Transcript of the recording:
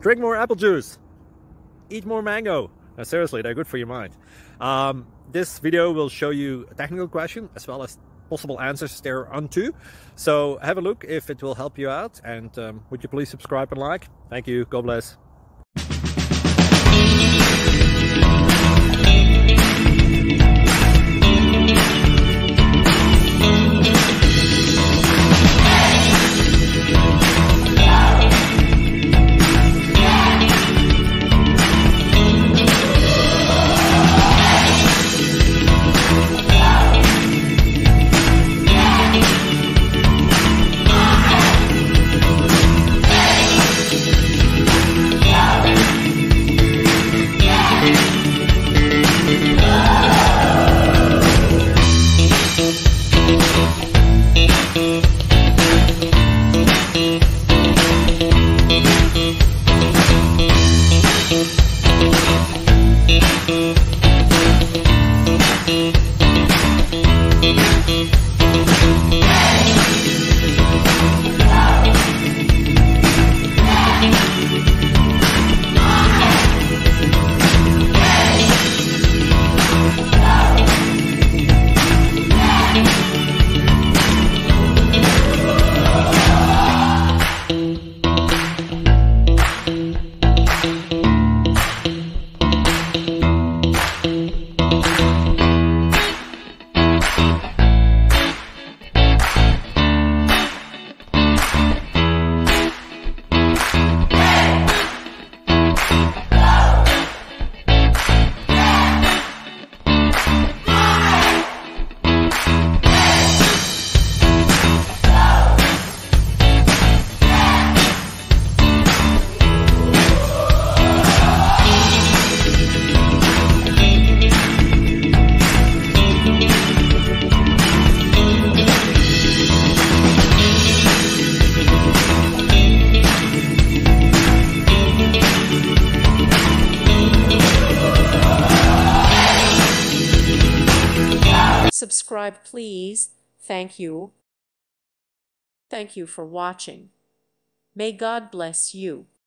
drink more apple juice, eat more mango. No, seriously, they're good for your mind. This video will show you a technical question as well as possible answers thereunto. So have a look if it will help you out, and would you please subscribe and like? Thank you. God bless. Subscribe, please. Thank you. Thank you for watching. May God bless you.